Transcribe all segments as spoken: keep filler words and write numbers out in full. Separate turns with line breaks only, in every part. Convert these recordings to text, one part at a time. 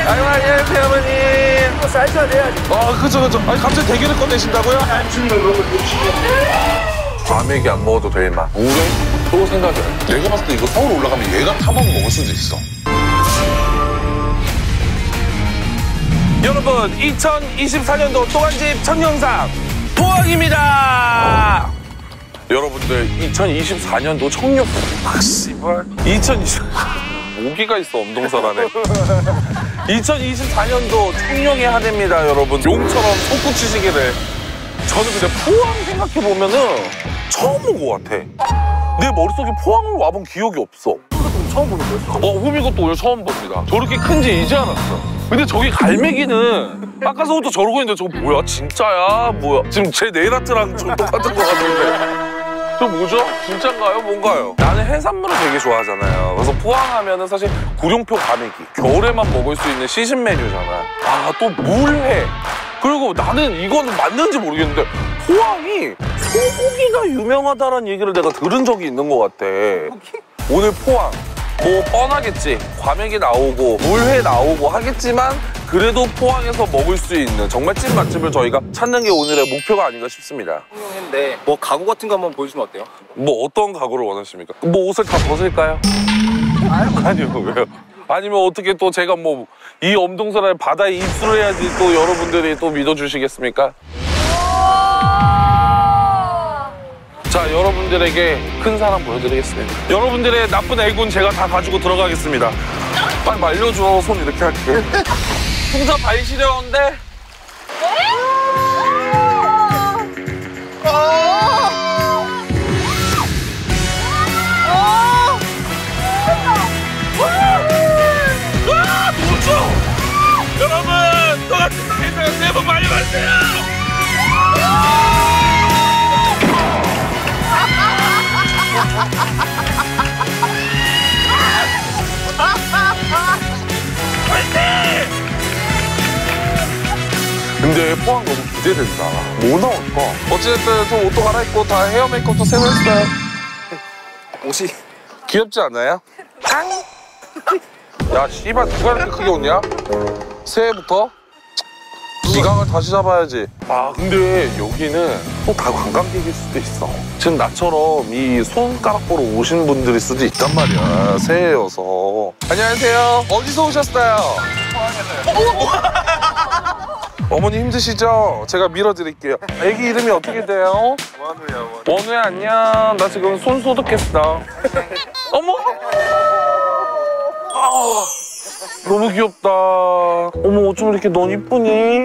아이고, 안녕하세요, 어머님.
이거 사이즈가 돼야지.
아, 그죠, 그죠. 아니, 갑자기 대게를 꺼내신다고요? 과메기 안 먹어도 될 맛. 우리 또 생각해. 내가 봤을 때 이거 서울 올라가면 얘가 타먹 먹을 수도 있어. 여러분, 이천이십사 년도 또한집 첫 영상 포항입니다. 여러분들, 이천이십사 년도 청룡. 아, 씨발. 이천이십. 모기가 있어, 엄동설 안에. 이천이십사 년도 청룡의 한 해입니다, 여러분. 용처럼 솟구치시기를. 저는 근데 포항 생각해보면은 처음 온 것 같아. 내 머릿속에 포항을 와본 기억이 없어.
처음 보는 거였어?
어, 후미곶도 오늘 처음 봅니다. 저렇게 큰지 이제 알았어. 근데 저기 갈매기는 아까서부터 저러고 있는데 저거 뭐야? 진짜야? 뭐야? 지금 제 네일 아트랑 좀 똑같은 거 같은데. 저 뭐죠? 진짠가요? 뭔가요? 나는 해산물을 되게 좋아하잖아요. 그래서 포항하면은 사실 구룡표 과메기. 겨울에만 먹을 수 있는 시즌 메뉴잖아. 아, 또 물회. 그리고 나는 이거는 맞는지 모르겠는데 포항이 소고기가 유명하다는 얘기를 내가 들은 적이 있는 것 같아. 오늘 포항. 뭐 뻔하겠지. 과메기 나오고 물회 나오고 하겠지만 그래도 포항에서 먹을 수 있는 정말 찐 맛집을 저희가 찾는 게 오늘의 목표가 아닌가 싶습니다.
했는데 뭐 가구 같은 거 한번 보여주면 어때요?
뭐 어떤 가구를 원하십니까? 뭐 옷을 다 벗을까요? 아니요, 왜요? 아니면 어떻게 또 제가 뭐 이 엄동설에 바다에 입수를 해야지 또 여러분들이 또 믿어주시겠습니까? 자, 여러분들에게 큰 사랑 보여드리겠습니다. 여러분들의 나쁜 애군 제가 다 가지고 들어가겠습니다. 빨리 말려줘. 손 이렇게 할게. 혼자 발 시려운데? 여러분, 똑같은 세상 새해 복 많이 받으세요! 근데 포항 너무 기대된다. 뭐 나올까? 어찌됐든 저 옷도 갈아입고 다 헤어 메이크업도 새로 했어요.
옷이
귀엽지 않아요? 야, 씨발 누가 이렇게 크게 웃냐? 새해부터? 기강을 다시 잡아야지. 아, 근데 여기는 또 다 관광객일 수도 있어. 지금 나처럼 이 손가락 보러 오신 분들일 수도 있단 말이야. 새해여서. 안녕하세요. 어디서 오셨어요? 포항에서요. 어머니 힘드시죠? 제가 밀어드릴게요. 애기 이름이 어떻게 돼요?
원우야, 원우.
원우야, 안녕. 나 지금 손 소독했어. 어머! 아, 너무 귀엽다. 어머, 어쩜 이렇게 넌 이쁘니?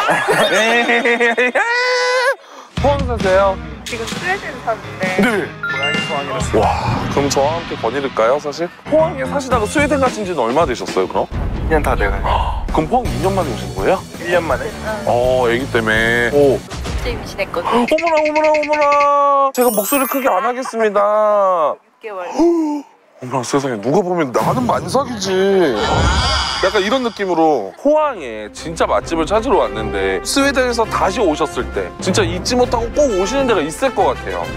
포항 사세요?
지금 스웨덴 사는데
네.
고양이 포항이라서.
와, 그럼 저와 함께 거닐까요, 사실? 포항에 사시다가 스웨덴 가신 지는 얼마 되셨어요, 그럼?
일 년 다 돼가요.
그럼 포항 이 년 만에 오신 거예요?
일 년 만에?
어, 애기 때문에. 오.
그때 임신했거든.
어머나, 어머나, 어머나. 제가 목소리 크게 안 하겠습니다.
육 개월.
어머나, 세상에. 누가 보면 나는 만삭이지. 약간 이런 느낌으로 포항에 진짜 맛집을 찾으러 왔는데 스웨덴에서 다시 오셨을 때 진짜 잊지 못하고 꼭 오시는 데가 있을 것 같아요.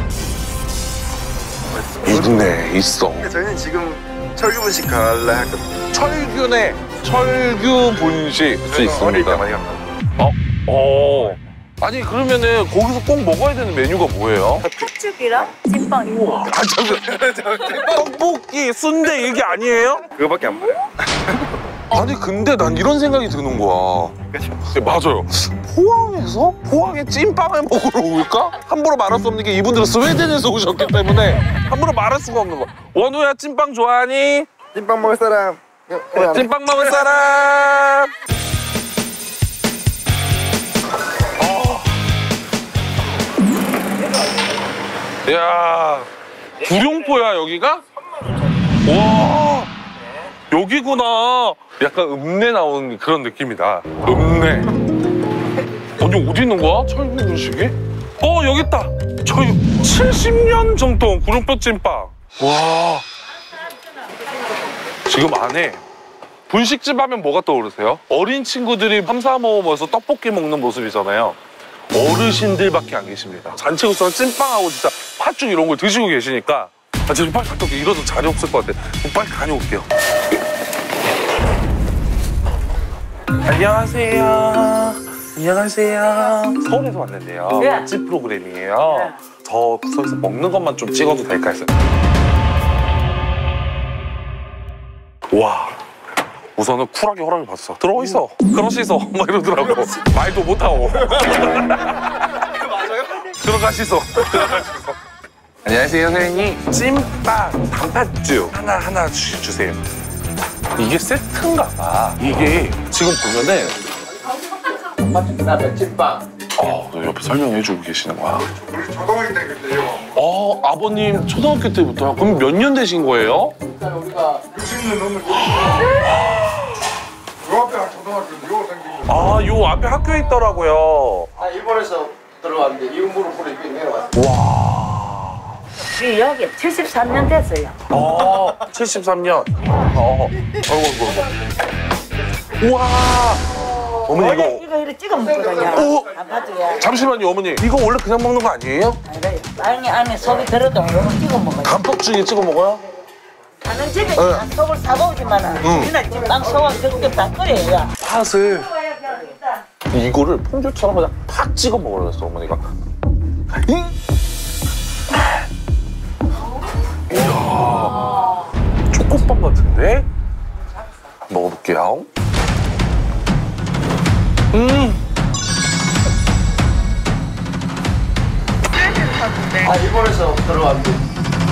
있네, 있어.
저희는 지금 철규 분식 갈래 했거든요.
철균의 철규 분식 수
어릴 때
있습니다.
많이 갔나?
어? 어. 아니 그러면은 거기서 꼭 먹어야 되는 메뉴가 뭐예요?
팥죽이랑 찐빵이고.
아, 잠깐. 떡볶이, 순대 이게 아니에요?
그거밖에 안 보여요.
아니 근데 난 이런 생각이 드는 거야.
그쵸?
네, 맞아요. 포항에서? 포항에 찐빵을 먹으러 올까? 함부로 말할 수 없는 게 이분들은 스웨덴에서 오셨기 때문에 함부로 말할 수가 없는 거야. 원우야, 찐빵 좋아하니?
찐빵 먹을 사람.
찐빵 먹을 사람. 어. 야, 구룡포야 여기가? 와, 여기구나. 약간 읍내 나오는 그런 느낌이다. 읍내. 아니 어디 있는 거야? 철구 분식이? 어, 여기 있다. 저희 칠십 년 정통 구룡포 찐빵. 와. 지금 안에 분식집 하면 뭐가 떠오르세요? 어린 친구들이 삼삼오오 모여서 떡볶이 먹는 모습이잖아요. 어르신들밖에 안 계십니다. 잔치국수랑 찐빵하고 진짜 팥죽 이런 걸 드시고 계시니까 아, 지금 빨리 갔다 올게. 이러다 자리 없을 것 같아. 빨리 다녀올게요. 안녕하세요. 안녕하세요. 서울에서 왔는데요.
네.
맛집 프로그램이에요.
네.
저 부서에서 먹는 것만 좀 찍어도 될까 해서. 와. 우선은 쿨하게 허락을 받았어. 들어가 있어. 그러시소. 막 이러더라고. 말도 못하고.
맞아요?
들어가시소. 들어가시소. 안녕하세요, 선생님. 찐빵, 단팥죽 하나 하나 주, 주세요. 이게 세트인가 봐. 이게 지금 보면은
단팥죽이나 멸치빵.
어, 옆에 설명해주고 계시는 거야.
우리 초등학교 때 그때요.
어, 아버님 초등학교 때부터요? 그럼 몇 년 되신 거예요?
일단 우리가
육십 년 넘은 요 앞에 한 초등학교인데 요 생긴 거.
아, 요 앞에 학교에 있더라고요.
아, 일본에서 들어왔는데 이음부로 뿌리 이렇게 내려왔어요.
와.
우리 여기 칠십삼 년 됐어요.
어, 칠십삼 년. 어, 어이구, 어이구, 어이구. 우와. 어머니
원래
이거.
이거 이렇게 찍어 먹거든요.
오!
단팥죽에.
잠시만요, 어머니. 이거 원래 그냥 먹는 거 아니에요?
아니래요. 안에 안에 속이 들어도 이거 찍어 먹어요.
단팥죽에 찍어 먹어요?
가는 집에
네.
속을 사고 오지만은 우리는 지금 빵 속은 그렇게 다 끓여요.
팥을 이거를 퐁듀처럼 그냥 팍 찍어 먹으려고 했어, 어머니가. 이야, 초코빵 같은데? 먹어볼게요. 음,
스웨덴 사는데.
아, 일본에서 들어왔는데.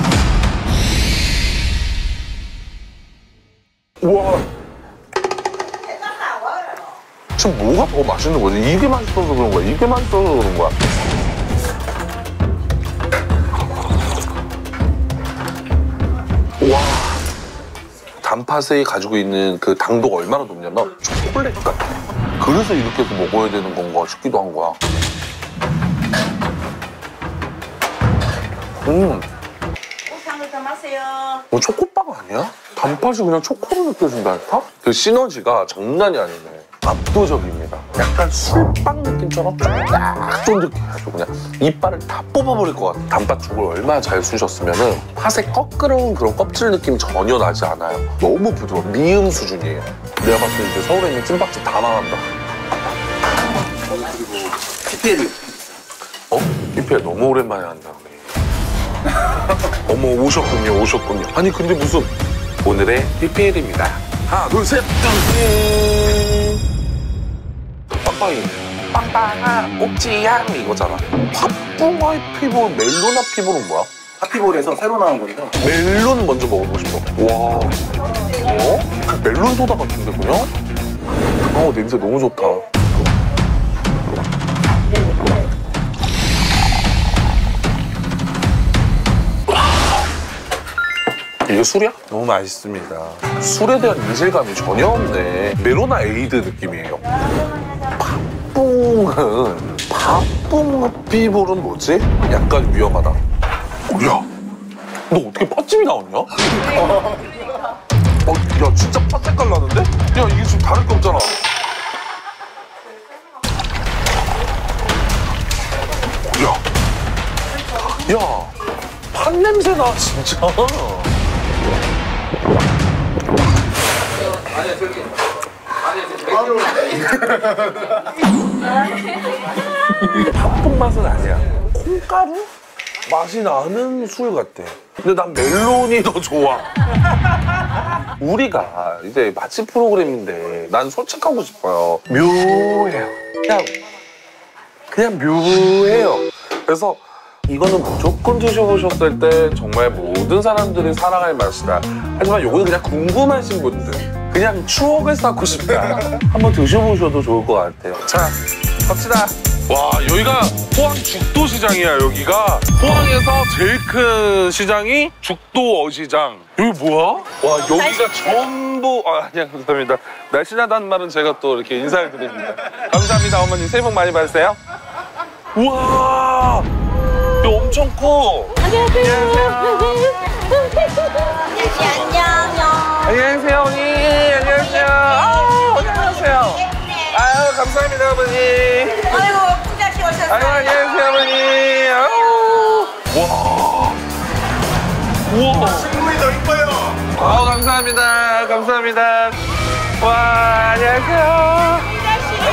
우와. 지금 뭐가 더 맛있는 거지? 이게 맛있어서 그런 거야? 이게 맛있어서 그런 거야? 와. 단팥이 가지고 있는 그 당도가 얼마나 높냐면 초콜릿 같아. 그래서 이렇게 해서 먹어야 되는 건가 싶기도 한 거야. 음.
우상을 더 마세요.
뭐 초코빵 아니야? 단팥이 그냥 초코로 느껴진달까? 그 시너지가 장난이 아니네. 압도적입니다. 약간 술빵 느낌처럼 쫙 쫀득해가지고 그냥 이빨을 다 뽑아버릴 것 같아. 단팥죽을 얼마나 잘 쑤셨으면은 팥의 꺼끄러운 그런 껍질 느낌 전혀 나지 않아요. 너무 부드러워. 미음 수준이에요. 내가 봤을 때 이제 서울에 있는 찐빵집 다 망한다.
피피엘.
어? 피피엘 너무 오랜만에 한다. 어머, 오셨군요, 오셨군요. 아니 근데 무슨 오늘의 피피엘입니다. 하나, 둘, 셋, 둘, 빵빵이. 빵빵아, 꼭지향 이거잖아. 팥붕어의 피부, 멜로나 피부는 뭐야?
하피볼에서 새로 나온 건데.
멜론 먼저 먹어보고 싶어. 와, 어? 그 멜론 소다 같은데 그냥? 어, 냄새 너무 좋다. 이게 술이야? 너무 맛있습니다. 술에 대한 이질감이 전혀 없네. 메로나 에이드 느낌이에요. 팥붕은 팥붕 피볼은 뭐지? 약간 위험하다. 야, 너 어떻게 팥집이 나왔냐? 어, 야 진짜 팥 색깔 나는데? 야 이게 지금 다를 게 없잖아. 야, 야, 팥 냄새 나 진짜.
아니, 저기. 아니, 저기.
팥붕 맛은 아니야. 콩가루? 맛이 나는 술 같아. 근데 난 멜론이 더 좋아. 우리가 이제 맛집 프로그램인데 난 솔직하고 싶어요. 묘해요. 그냥, 그냥 묘해요. 그래서 이거는 무조건 드셔보셨을 때 정말 모든 사람들이 사랑할 맛이다. 하지만 요거는 그냥 궁금하신 분들, 그냥 추억을 쌓고 싶다. 한번 드셔보셔도 좋을 것 같아요. 자, 갑시다. 와, 여기가 포항 죽도시장이야, 여기가. 포항에서 제일 큰 시장이 죽도어시장. 여기 뭐야? 와, 여기가 전부, 아, 아니야, 감사합니다. 날씬하다는 말은 제가 또 이렇게 인사를 드립니다. 감사합니다, 어머니. 새해 복 많이 받으세요. 우와, 이거 엄청 커.
안녕하세요.
안녕하세요, 어머니. 안녕하세요. 아우, 안녕하세요. 아유, 감사합니다, 어머니.
아이고, 부자씨 오셨어요.
아유, 안녕하세요, 어머니. 아유. 와. 우와.
친구이 더 이뻐요.
아우, 감사합니다. 감사합니다. 와, 안녕하세요.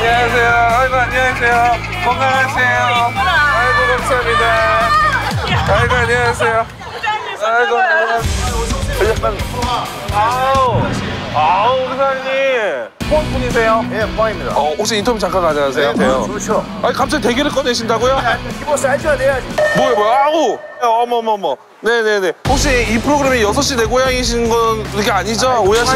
안녕하세요. 아이고, 안녕하세요. 건강하세요. 아이고, 감사합니다. 아이고, 안녕하세요. 아이고, 안녕하세요. 약간, 아우, 아우, 우리 사장님. 포항 분이세요?
예, 포항입니다.
어, 혹시 인터뷰 잠깐 가능하세요?
네, 좋죠.
아니, 갑자기 대게를 꺼내신다고요?
기본 사이즈가 돼야지.
뭐야, 뭐야, 아우! 어머, 어머, 어머. 네네네. 혹시 이 프로그램이 여섯 시 내 고향이신 건 그게 아니죠? 오해하신.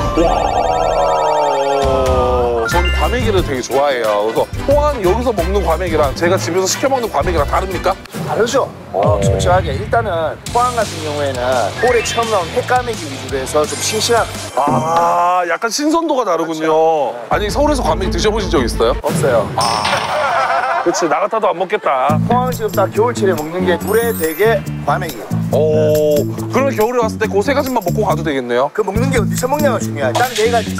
와. 전 과메기를 되게 좋아해요. 그래서 포항 여기서 먹는 과메기랑 제가 집에서 시켜 먹는 과메기랑 다릅니까?
다르죠. 어, 솔직하게 일단은 포항 같은 경우에는 올해 처음 나온 횟감메기 위주로 해서 좀 싱싱한
아, 약간 신선도가 다르군요. 아니, 서울에서 과메기 드셔보신 적 있어요?
없어요.
그치, 나 같아도 안 먹겠다.
포항은 지금 딱 겨울철에 먹는 게 물에 대게 과메기.
오, 그러면 겨울에 왔을 때 그 세 가지만 먹고 가도 되겠네요?
그 먹는 게 어디서 먹냐가 중요해. 딱 네 가지.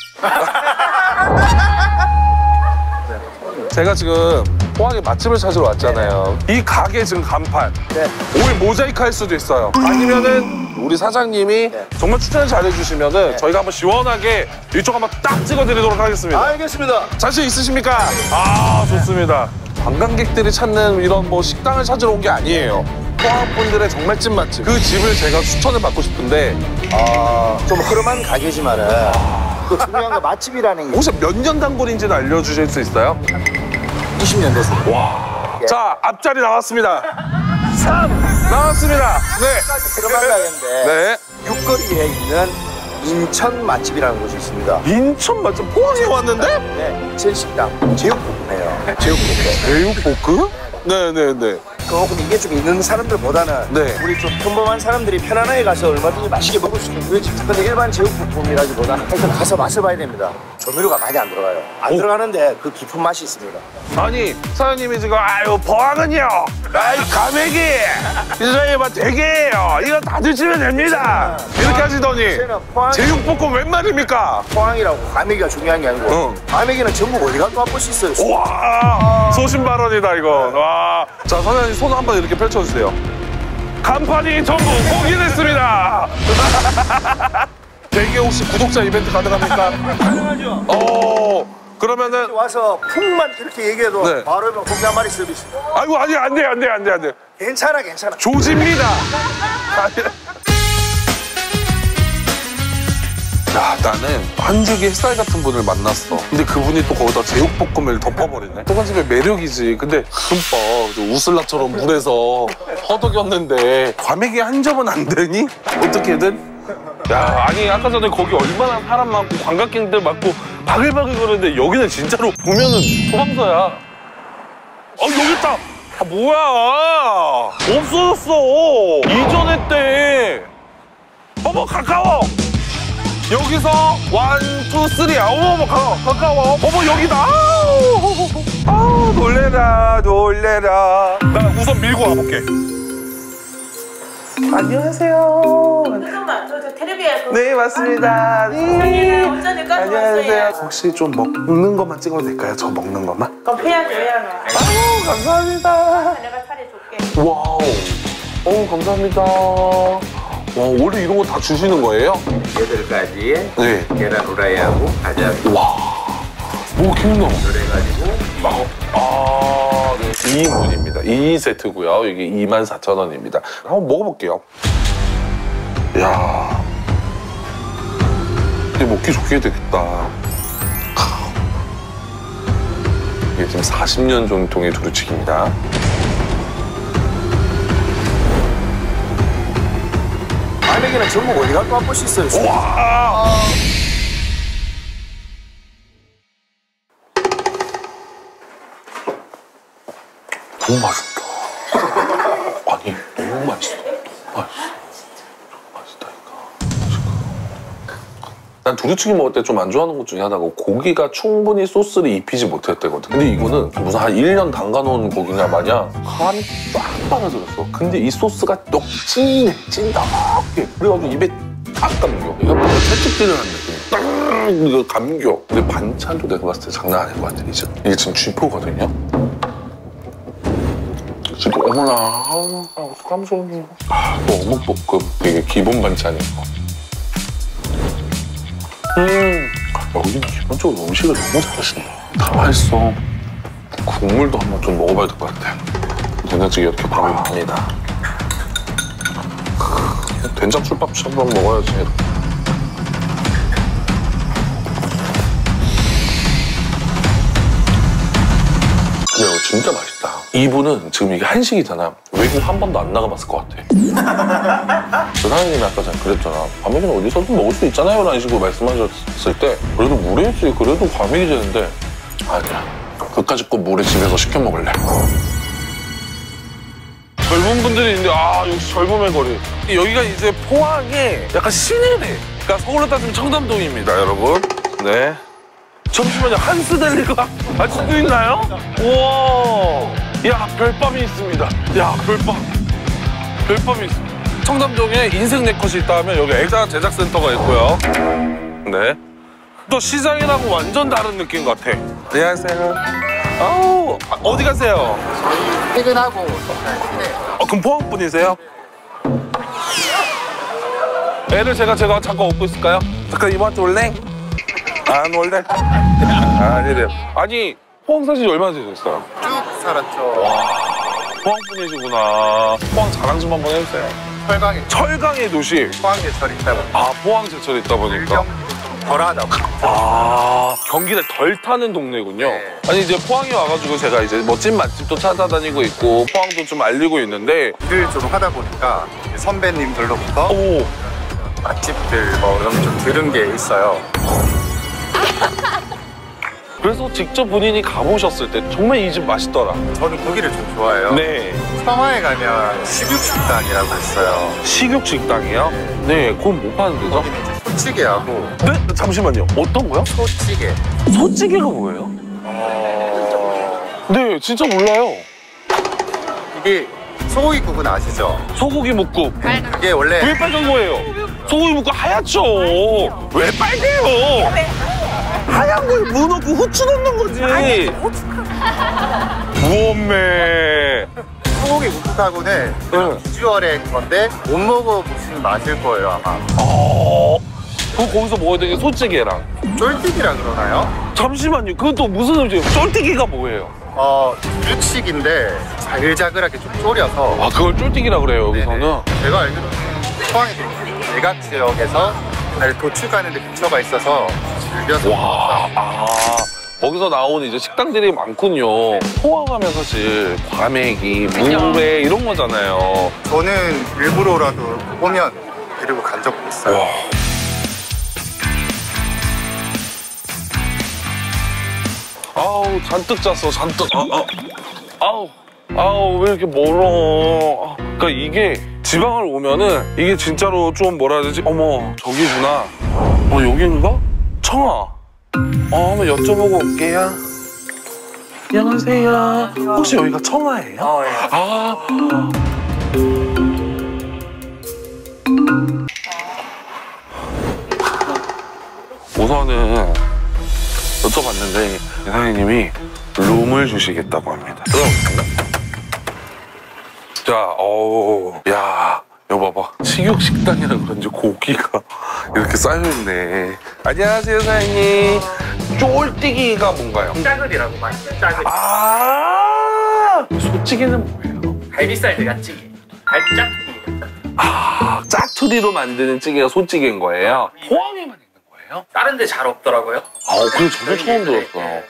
제가 지금 포항에 맛집을 찾으러 왔잖아요. 이 가게 지금 간판.
네.
오일 모자이크 할 수도 있어요. 아니면은 우리 사장님이
네.
정말 추천을 잘해주시면은 저희가 한번 시원하게 이쪽 한번 딱 찍어드리도록 하겠습니다.
알겠습니다.
자신 있으십니까? 아, 좋습니다. 관광객들이 찾는 이런 뭐 식당을 찾으러 온 게 아니에요. 포항 분들의 정말 찐 맛집. 그 집을 제가 추천을 받고 싶은데
아, 좀 흐름한 가게지만은 또 중요한 건 맛집이라는 게
혹시 몇 년 단골인지는 알려주실 수 있어요?
이십 년 됐어요.
와. 자, 앞자리 나왔습니다. 삼 나왔습니다. 네.
흐름한 가게인데
네.
육거리에 있는 인천 맛집이라는 곳이 있습니다.
인천 맛집 포항에 왔는데?
네, 인천 식당 제육볶음이에요. 제육볶음.
제육볶음? 네네네.
조금 이게 좀 있는 사람들보다는
네.
우리 좀 평범한 사람들이 편안하게 가서 얼마든지 맛있게 먹을 수 있는 우리 집. 근데 일반 제육볶음이라기보다는 하여튼 가서 맛을 봐야 됩니다. 조미료가 많이 안 들어가요. 안
오.
들어가는데 그 깊은 맛이 있습니다.
아니, 사장님이 지금 아유 포항은요. 아이 가메기. 이사님은 대게예요. 이거 다 드시면 됩니다. 이렇게 하시더니
저는 포항,
제육볶음 웬 말입니까?
포항이라고 과메기가 중요한 게 아니고
응.
과메기는 전국 어디 가도 맛볼 수 있어요.
와, 소신 발언이다 이거. 와. 자, 사장님 손 한번 이렇게 펼쳐주세요. 간판이 전부 공개됐습니다. 대게 혹시 구독자 이벤트 가능합니까?
가능하죠.
어. 그러면은
와서 풍만 이렇게 얘기해도
네.
바로 하면 공개 한 마리 서비스.
아이고 아니 안 돼 안 돼 안 돼 안 돼.
괜찮아 괜찮아.
조집니다. 야, 나는 한 줄기 햇살 같은 분을 만났어. 근데 그분이 또 거기다 제육볶음을 덮어버리네. 또간집의 매력이지. 근데 흠뻑 우슬라처럼 물에서 허덕였는데 과메기 한 점은 안 되니? 어떻게든? 야, 아니 아까 전에 거기 얼마나 사람 많고 관광객들 많고 바글바글 그러는데 여기는 진짜로 보면은 소방서야. 어, 여기 있다. 아, 뭐야? 없어졌어. 이전 했대. 어머, 가까워. 여기서 원, 투, 쓰리야. 어머, 어머, 가, 가까워. 어머, 여기다. 아우, 아우, 놀래라, 놀래라. 나 우선 밀고 와볼게. 안녕하세요.
잠깐만, 저, 저 텔레비에
네, 맞습니다. 네.
운전을 까고
안녕하세요.
왔어요.
혹시 좀 먹는 것만 찍어도 될까요? 저 먹는 것만?
그럼 해야죠, 해야죠.
아유, 감사합니다.
내가 차려줄게.
와우. 어우, 감사합니다. 와, 원래 이런 거 다 주시는 거예요?
여덟 가지에
네.
계란 후라이하고 과자
와. 뭐 기억나?
그래가지고
아, 네. 이 인분입니다. 이 세트고요. 이게 이만 사천 원입니다. 한번 먹어볼게요. 이야. 이게 먹기 좋게 되겠다. 이게 지금 사십 년 전통의 두루치기입니다.
과메기는 전국 어디 가도 맛볼 수 있어요.
와. 너무 맛있다. 아니, 너무 맛있어. 맛있어. 맛있다니까. 난 두루치기 먹을 때 좀 안 좋아하는 것 중에 하나가 고기가 충분히 소스를 입히지 못했대거든. 근데 이거는 무슨 한 일 년 담가놓은 고기냐 마냥 간이 쫙 빨아들었어. 근데 이 소스가 또 찐해, 찐다게. 그래가지고 입에 딱 감겨. 이거 뭔가 채찍질을 하는 느낌. 딱 이거 감겨. 근데 반찬도 내가 봤을 때 장난 아닐 것 같아. 이제. 이게 지금 쥐포거든요. 지금 어머나, 아우, 깜짝이야. 아, 또 어묵볶음. 이게 기본 반찬이고. 음, 여기는 기본적으로 음식을 너무 잘하신다. 다 맛있어. 국물도 한번 좀 먹어봐야 될 것 같아. 된장찌개 이렇게 바로 나옵니다. 된장 술밥집 한번 먹어야지. 근데 이거 진짜 맛있다. 이분은 지금 이게 한식이잖아. 외국 한 번도 안 나가봤을 것 같아. 그 사장님이 아까 전에 그랬잖아. 과메기는 어디서든 먹을 수 있잖아요 라는 식으로 말씀하셨을 때 그래도 물에 있지. 그래도 과메기 되는데 아니야. 그까짓 거 물에 집에서 시켜 먹을래. 젊은 분들이 있는데 아 역시 젊음의 거리. 여기가 이제 포항의 약간 시내네. 그러니까 서울로 따지면 청담동입니다, 여러분. 네. 잠시만요, 한스델리가 아직도 있나요? 우와. 야, 별밤이 있습니다. 야, 별밤. 별밤이 있어. 청담동에 인생 네컷이 있다 하면 여기 액자 제작센터가 있고요. 네. 또 시장이랑은 완전 다른 느낌 같아. 안녕하세요. 아우, 어디 가세요?
퇴근하고
어, 그럼 포항 분이세요? 애를 제가 제가 잠깐 업고 있을까요? 잠깐 이모한테 올래? 안 올래? 아니래요. 아니 포항 사신 지 얼마나 되셨어요?
쭉 살았죠.
포항 분이시구나. 포항 자랑 좀 한번 해주세요.
철강에
철강의 도시.
포항제철 있다 보니까
아 포항 제철 있다 보니까.
덜하다.
아 경기를 덜 타는 동네군요.
네.
아니 이제 포항에 와가지고 제가 이제 멋진 맛집도 찾아다니고 있고 포항도 좀 알리고 있는데.
일을 좀 하다 보니까 선배님들로부터
오.
맛집들 뭐 이런 좀 들은 게 있어요.
그래서 직접 본인이 가보셨을 때 정말 이 집 맛있더라.
저는 고기를 좀 좋아해요.
네.
청하에 가면 식육식당이라고 있어요.
식육식당이요? 네, 그건 못 파는 데죠?
거기는 이제 소찌개하고
네? 잠시만요. 어떤 거요?
소찌개.
소찌개가 뭐예요?
어...
네, 진짜 몰라요.
이게 소고기국은 아시죠?
소고기 묵국.
이게 원래
왜 빨간 거예요? 소고기 묵국 하얗죠? 왜 빨개요? 하얀 걸 무 넣고 후추 넣는 거지. 무엄매.
소고기 묵국하고는
네.
비주얼의 건데 못 먹어보시면 맞을 거예요 아마.
어. 그거 거기서 먹어야 되는 게 소찌개랑.
쫄띠기라 그러나요?
잠시만요. 그건 또 무슨 음식이에요? 쫄띠기가 뭐예요?
어, 육식인데 자글자글하게 좀 졸여서.
아, 그걸 쫄띠기라 그래요, 여기서는?
네네. 제가 알기로는 포항의 외곽 지역에서 도축 가는데 근처가 있어서 즐겨서.
와, 아, 거기서 나오는 이제 식당들이 많군요. 포항하면 사실 과메기, 물회 이런 거잖아요.
저는 일부러라도 오면 데리고 간 적도 있어요.
와. 아우, 잔뜩 짰어, 잔뜩. 아, 아. 아우, 아우, 왜 이렇게 멀어. 그러니까 이게 지방을 오면은 이게 진짜로 좀 뭐라 해야 되지? 어머, 저기구나. 어, 여긴가? 청아. 어, 한번 여쭤보고 올게요. 안녕하세요. 혹시 여기가 청아예요?
어, 예.
아. 우선은 여쭤봤는데 사장님이 룸을 주시겠다고 합니다. 들어보겠습니다. 자, 어우, 야, 여보 봐봐. 식육식당이라 그런지 고기가 이렇게 쌓여있네. 안녕하세요, 사장님. 쫄띠기가 뭔가요?
짜글이라고 맛있어요. 짜글.
아, 소찌개는 뭐예요?
갈비살 들어간찌개. 갈비짜투기.
아, 짜투리로 만드는 찌개가 소찌개인 거예요? 포항에만 있는 거예요?
다른 데 잘 없더라고요.
아, 그래 저도 처음 들었어요.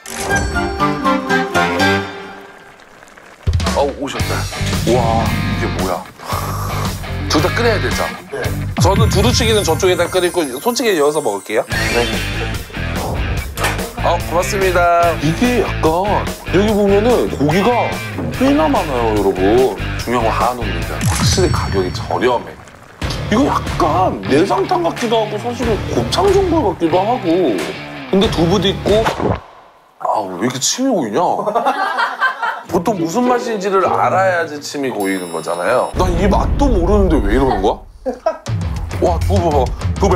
아, 오셨어요. 와, 이게 뭐야? 둘 다 끓여야 되죠?
네.
저는 두루치기는 저쪽에다 끓이고 소찌개 여기서 먹을게요. 네. 아, 고맙습니다. 이게 약간 여기 보면은 고기가 꽤나 많아요, 여러분. 중요한 건 한우입니다. 확실히 가격이 저렴해. 이거 약간 내장탕 같기도 하고 사실은 곱창 전골 같기도 하고. 근데 두부도 있고. 아우, 왜 이렇게 침이 고이냐? 보통 무슨 맛인지를 알아야지 침이 고이는 거잖아요. 난 이 맛도 모르는데 왜 이러는 거야? 와, 두부 봐봐. 두부.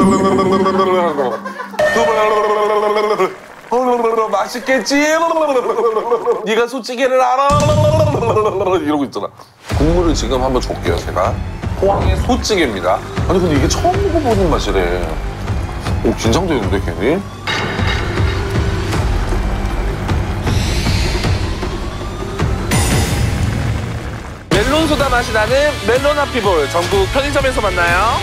두부. 맛있겠지? 네가 소찌개를 알아? 이러고 있잖아. 국물을 지금 한번 줄게요, 제가. 포항의 소찌개입니다. 아니, 근데 이게 처음 먹어보는 맛이래. 오, 긴장되는데, 괜히? 매운 소다 맛이 나는 멜론 하피볼 전국 편의점에서 만나요.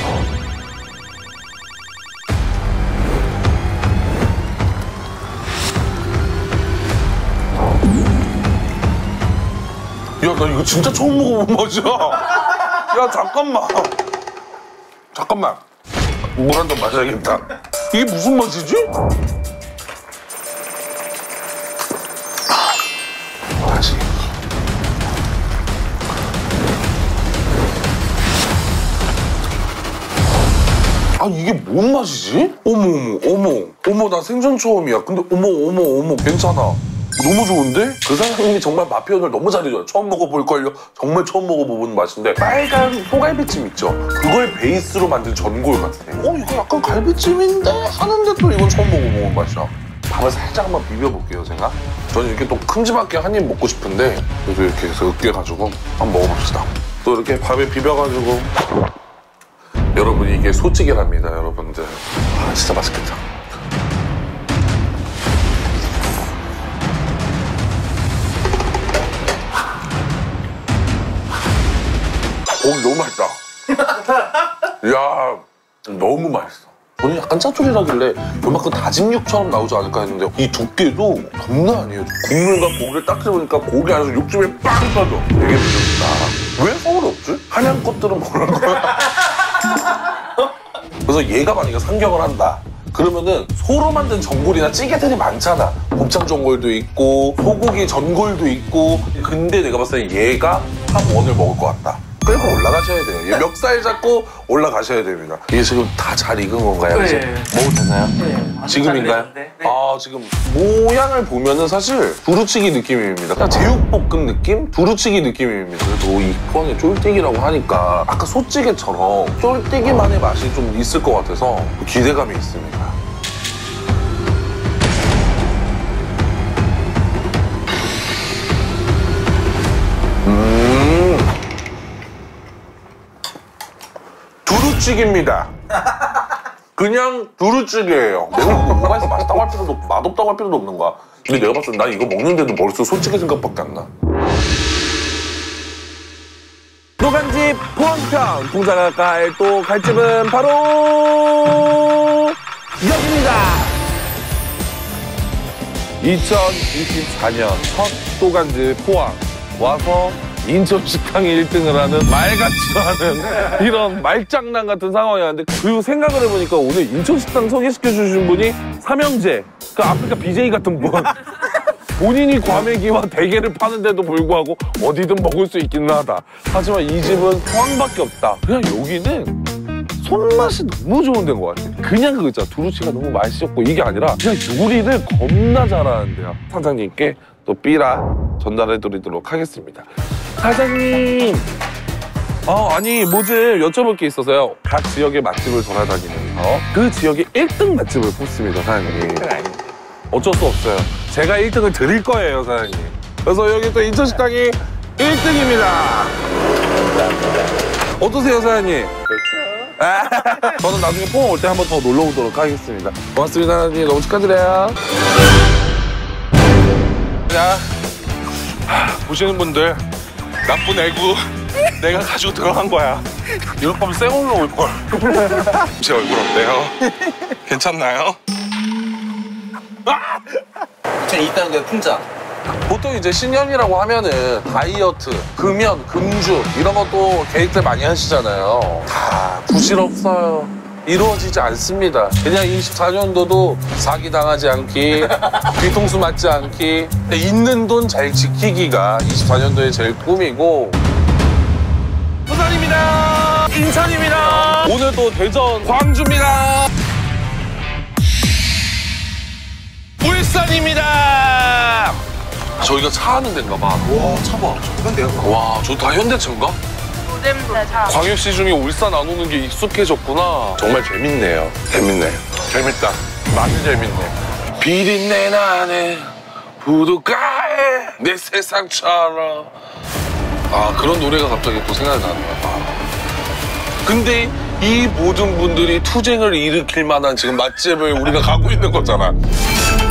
야, 나 이거 진짜 처음 먹어본 맛이야. 야, 잠깐만. 잠깐만. 물 한 잔 마셔야겠다. 이게 무슨 맛이지? 다시. 아, 이게 뭔 맛이지? 어머, 어머, 어머. 어머, 나 생전 처음이야. 근데 어머, 어머, 어머, 괜찮아. 너무 좋은데? 그 사장님이 정말 맛 표현을 너무 잘해줘요. 처음 먹어볼걸요? 정말 처음 먹어보는 맛인데 빨간 소갈비찜 있죠? 그걸 베이스로 만든 전골 같아. 어, 이거 약간 갈비찜인데? 하는데 또 이건 처음 먹어보는 맛이야. 밥을 살짝 한번 비벼볼게요, 제가. 저는 이렇게 또 큼지막하게 한 입 먹고 싶은데 그래도 이렇게 해서 으깨가지고 한번 먹어봅시다. 또 이렇게 밥에 비벼가지고 여러분, 이게 소찌개랍니다, 여러분들. 아, 진짜 맛있겠다. 고기 너무 맛있다. 이야, 너무 맛있어. 저는 약간 짜투리라길래 요만큼 다진 육처럼 나오지 않을까 했는데 이 두께도 장난 아니에요. 국물과 고기를 딱 집으니까 고기 안에서 육즙이 빵 터져. 되게 맛있다. 왜 서울에 없지? 한양 것들은 모르는 거야. 그래서 얘가 만약에 상경을 한다. 그러면은 소로 만든 전골이나 찌개들이 많잖아. 곱창 전골도 있고 소고기 전골도 있고. 근데 내가 봤을 때 얘가 탑원을 먹을 것 같다. 끌고 올라가셔야 돼요. 얘 멱살 잡고 올라가셔야 됩니다. 이게 지금 다 잘 익은 건가요?
네.
이제? 먹어도 되나요?
네.
지금인가요?
네.
아, 지금 모양을 보면은 사실 두루치기 느낌입니다. 그냥 제육볶음 느낌? 두루치기 느낌입니다. 그래도 이 포항의 쫄띠기라고 하니까 아까 소찌개처럼 쫄띠기만의 맛이 좀 있을 것 같아서 기대감이 있습니다. 두루찌기입니다. 그냥 두루찌개예요. 내가 뭔가 해서 맛있다고 할 필요도 없고 맛없다고 할 필요도 없는 거야. 근데 내가 봤을 때 나 이거 먹는데도 머릿속에 소찌개 생각밖에 안 나. 노간집 포항편 풍자가 갈 또 갈 집은 바로 여기입니다. 이천이십사 년 첫 노간집 포항 와서 인천 식당이 일 등을 하는 말같지도 않은 이런 말장난 같은 상황이었는데, 그리고 생각을 해보니까 오늘 인천 식당 소개시켜주신 분이 삼형제, 그 아프리카 비제이 같은 분. 본인이 과메기와 대게를 파는데도 불구하고 어디든 먹을 수 있기는 하다. 하지만 이 집은 포항밖에 없다. 그냥 여기는 손맛이 너무 좋은 데인 것 같아. 그냥 그거 있잖아. 두루치가 너무 맛있었고 이게 아니라 그냥 요리를 겁나 잘하는데요. 사장님께 또 삐라 전달해드리도록 하겠습니다. 사장님, 어, 아니 뭐지 여쭤볼 게 있어서요. 각 지역의 맛집을 돌아다니면서 그 지역의 일 등 맛집을 뽑습니다, 사장님. 어쩔 수 없어요. 제가 일 등을 드릴 거예요, 사장님. 그래서 여기 또 인천식당이 일 등입니다. 어떠세요, 사장님? 그렇죠. 저는 나중에 포항 올 때 한 번 더 놀러 오도록 하겠습니다. 고맙습니다, 사장님. 너무 축하드려요. 자, 보시는 분들, 나쁜 애구 내가 가지고 들어간 거야. 이럴 거면 생얼로 올걸. 제 얼굴 어때요? 괜찮나요?
이천이십사 년도에 풍자.
보통 이제 신년이라고 하면은 다이어트, 금연, 금주 이런 것도 계획들 많이 하시잖아요. 다 부질없어요. 이루어지지 않습니다. 그냥 이십사 년도도 사기당하지 않기, 뒤통수 맞지 않기, 있는 돈 잘 지키기가 이십사 년도의 제일 꿈이고. 부산입니다. 인천입니다. 오늘 또 대전, 광주입니다. 울산입니다. 저희가 차 하는 데인가 봐.
와, 차 봐. 좋은데요?
와, 좋다. 현대차인가?
네, 자.
광역시 중에 울산 안 오는 게 익숙해졌구나. 정말 재밌네요. 재밌네. 재밌다. 많이 재밌네. 비린내 나네 부둣가에 내 세상처럼. 아, 그런 노래가 갑자기 또 생각이 나는 거야. 근데 이 모든 분들이 투쟁을 일으킬 만한 지금 맛집을 우리가 가고 있는 거잖아.